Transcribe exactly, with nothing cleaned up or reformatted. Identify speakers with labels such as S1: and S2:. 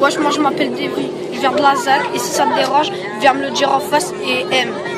S1: Wesh, moi je m'appelle Davy, je viens de la Z A C et si ça te dérange, viens me le dire en face et aime.